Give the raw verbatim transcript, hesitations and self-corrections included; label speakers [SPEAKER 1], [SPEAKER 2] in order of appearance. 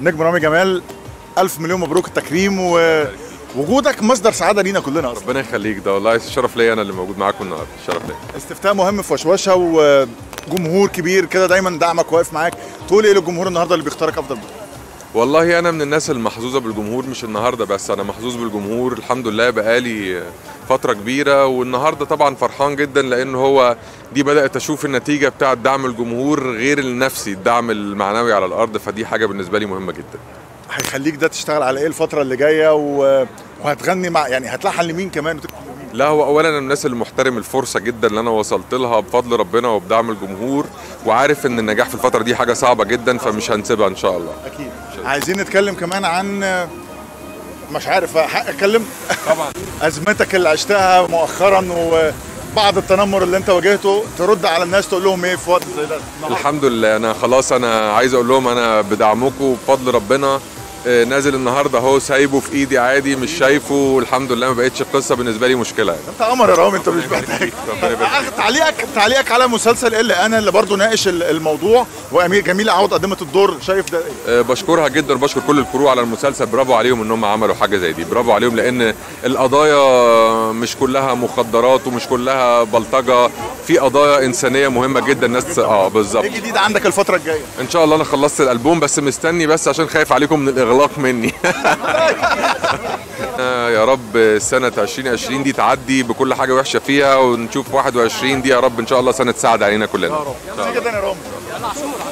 [SPEAKER 1] نجم رامي جمال، الف مليون مبروك التكريم، ووجودك مصدر سعاده لينا كلنا اصلا.
[SPEAKER 2] ربنا يخليك، ده والله شرف ليا انا اللي موجود معاكم النهارده، شرف ليا.
[SPEAKER 1] استفتاء مهم في وشوشه وجمهور كبير كده دايما دعمك واقف معاك، تقول ايه للجمهور النهارده اللي بيختارك افضل بطل؟
[SPEAKER 2] والله انا من الناس المحظوظه بالجمهور، مش النهارده بس، انا محظوظ بالجمهور الحمد لله بقالي فتره كبيره، والنهارده طبعا فرحان جدا لان هو دي بدات اشوف النتيجه بتاعه دعم الجمهور غير النفسي، الدعم المعنوي على الارض، فدي حاجه بالنسبه لي مهمه جدا.
[SPEAKER 1] هيخليك ده تشتغل على ايه الفتره اللي جايه و... وهتغني مع يعني هتلحن لمين كمان وتكتب لمين؟
[SPEAKER 2] لا هو اولا انا من الناس اللي محترم الفرصه جدا اللي انا وصلت لها بفضل ربنا وبدعم الجمهور، وعارف ان النجاح في الفتره دي حاجه صعبه جدا فمش هنسيبها ان شاء الله.
[SPEAKER 1] اكيد. عايزين نتكلم كمان عن، مش عارف حق اتكلم
[SPEAKER 2] طبعا
[SPEAKER 1] ازمتك اللي عشتها مؤخرا وبعض التنمر اللي انت واجهته، ترد على الناس تقول لهم ايه في وقت زي ده؟
[SPEAKER 2] الحمد لله انا خلاص، انا عايز اقول لهم انا بدعمكم بفضل ربنا نازل النهارده اهو، سايبه في ايدي عادي، مش شايفه، الحمد لله ما بقتش قصه بالنسبه لي مشكله يعني.
[SPEAKER 1] انت قمر يا رامي، انت مش محتاج. تعليقك تعليقك على مسلسل اللي انا اللي برضه ناقش الموضوع، وامير جميل عوض قدمت الدور، شايف ده ايه؟
[SPEAKER 2] أه بشكرها جدا، وبشكر كل الكرو على المسلسل، برافو عليهم ان هم عملوا حاجه زي دي، برافو عليهم، لان القضايا مش كلها مخدرات ومش كلها بلطجه، في قضايا انسانيه مهمه جدا الناس. اه بالظبط.
[SPEAKER 1] ايه جديد عندك الفتره الجايه؟
[SPEAKER 2] ان شاء الله انا خلصت الالبوم بس مستني بس عشان خايف عليكم من الاغلاق مني. يا رب سنة عشرين عشرين دي تعدي بكل حاجة وحشة فيها، ونشوف واحد وعشرين دي يا رب ان شاء الله سنة سعد علينا كلنا.
[SPEAKER 1] يا رب. يا رب.